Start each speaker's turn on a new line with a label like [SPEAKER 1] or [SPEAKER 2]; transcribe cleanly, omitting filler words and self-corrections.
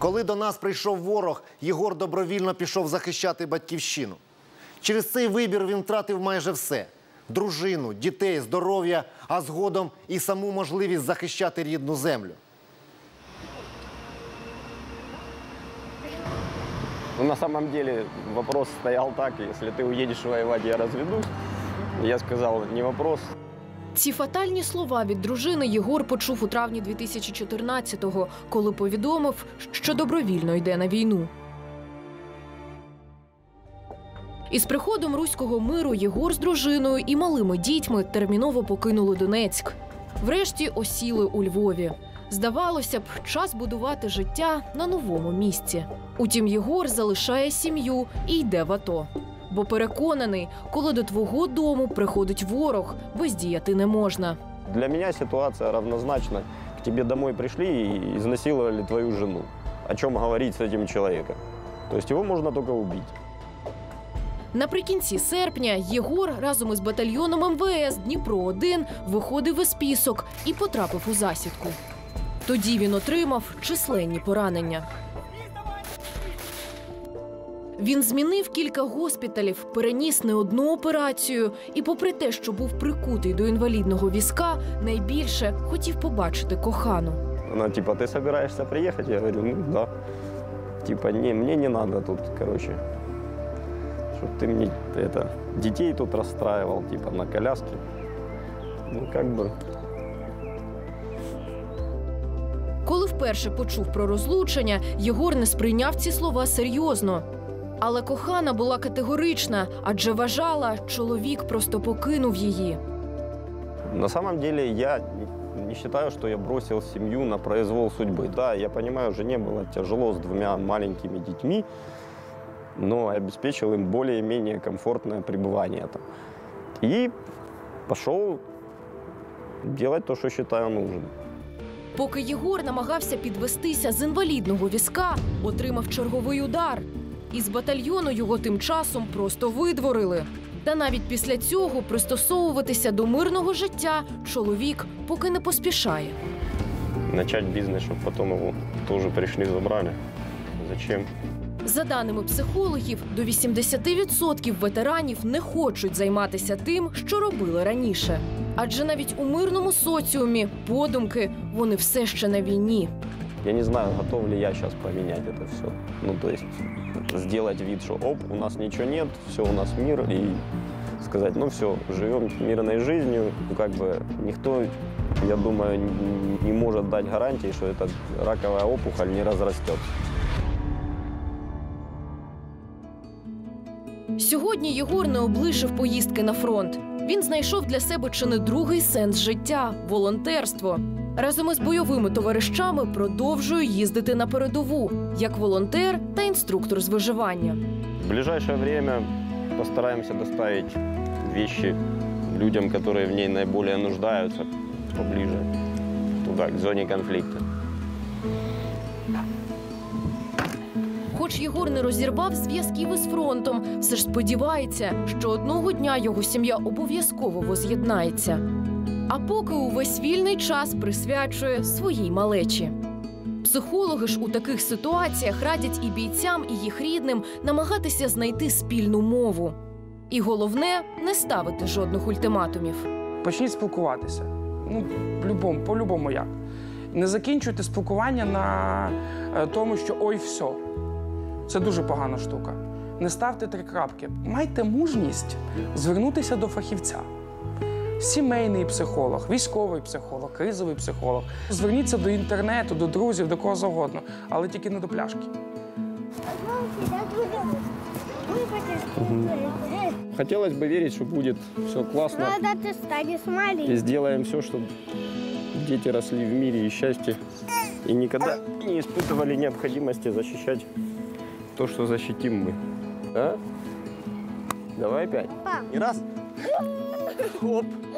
[SPEAKER 1] Коли до нас прийшов ворог, Єгор добровільно пішов захищати батьківщину. Через цей вибір він втратив майже все – дружину, дітей, здоров'я, а згодом і саму можливість захищати рідну землю.
[SPEAKER 2] На самом деле вопрос стоял так: если ты уедешь воевать, я разведусь. Я сказал, не вопрос.
[SPEAKER 3] Ці фатальні слова від дружини Єгор почув у травні 2014-го, коли повідомив, що добровільно йде на війну. Із приходом руського миру Єгор з дружиною і малими дітьми терміново покинули Донецьк. Врешті осіли у Львові. Здавалося б, час будувати життя на новому місці. Утім, Єгор залишає сім'ю і йде в АТО. Бо переконаний, коли до твого дому приходить ворог, бездіяти не можна.
[SPEAKER 2] Для меня ситуация равнозначна. К тебе домой пришли и изнасиловали твою жену. О чем говорить с этим человеком? То есть его можно только убить.
[SPEAKER 3] Наприкінці серпня Єгор разом із батальйоном МВС Дніпро-1 виходив із Пісок і потрапив у засідку. Тоді він отримав численні поранення. Він змінив кілька госпіталів, переніс не одну операцію і, попри те, що був прикутий до інвалідного візка, найбільше хотів побачити кохану.
[SPEAKER 2] Она типа, ты собираешься приехать? Я говорю, ну да. Типа, не, мне не надо тут, короче. Чтоб ты мне детей тут расстраивал, типа, на коляске. Ну, как бы.
[SPEAKER 3] Коли вперше почув про розлучення, Єгор не сприйняв ці слова серйозно. Але кохана була категорична, адже вважала, чоловік просто покинув її.
[SPEAKER 2] На самом деле я не считаю, что я бросил семью на произвол судьбы. Да, я понимаю, жене было тяжело с 2 маленькими детьми, но обеспечил им более-менее комфортное пребывание там. И пошел делать то, что считаю нужным.
[SPEAKER 3] Поки Єгор намагався підвестися з інвалідного візка, отримав черговий удар. Із батальйону його тим часом просто видворили. Та навіть після цього пристосовуватися до мирного життя чоловік поки не поспішає.
[SPEAKER 2] Начать бизнес, чтобы потом его тоже пришли, забрали. Зачем?
[SPEAKER 3] За даними психологів, до 80% ветеранів не хочуть займатися тим, що робили раніше. Адже навіть у мирному соціумі, подумки, вони все ще на війні.
[SPEAKER 2] Я не знаю, готов ли я сейчас поменять это все. Ну, то есть сделать вид, что оп, у нас ничего нет, все, у нас мир, и сказать, ну все, живем мирной жизнью. Ну, как бы никто, я думаю, не может дать гарантии, что эта раковая опухоль не разрастется.
[SPEAKER 3] Сьогодні Єгор не облишив поїздки на фронт. Він знайшов для себе чи не другий сенс життя – волонтерство. Разом із бойовими товаришами продовжує їздити на передову, як волонтер та інструктор з виживання.
[SPEAKER 2] В ближайшее время постараемся доставить вещи людям, которые в ней наиболее нуждаются, поближе туда, к зоне конфликта.
[SPEAKER 3] Хоч Єгор не розірвав зв'язків із фронтом, все ж сподівається, що одного дня його сім'я обов'язково воз'єднається. А поки увесь вільний час присвячує своїй малечі. Психологи ж у таких ситуаціях радять і бійцям, і їх рідним намагатися знайти спільну мову. І головне – не ставити жодних ультиматумів.
[SPEAKER 4] Почніть спілкуватися. Ну, по-любому як. Не закінчуйте спілкування на тому, що ой, все. Це дуже погана штука. Не ставте 3 крапки. Майте мужність звернутися до фахівця. Сімейний психолог, військовий психолог, кризовий психолог. Зверніться до інтернету, до друзів, до кого завгодно, але тільки не до пляшки.
[SPEAKER 2] Хотелось бы верить, что будет все классно. И сделаем все, чтобы дети росли в мире и счастье. И никогда не испытывали необходимости защищать то, что защитим мы. А? Давай опять. И раз. Хоп.